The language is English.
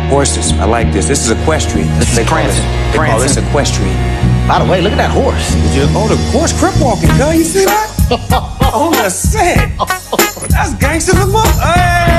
Horses, I like this. This is equestrian. This is prancing. They call this equestrian. By the way, look at that horse. Oh, the horse crip walking, cuz. You see that? On the set. That's gangster the month. Hey!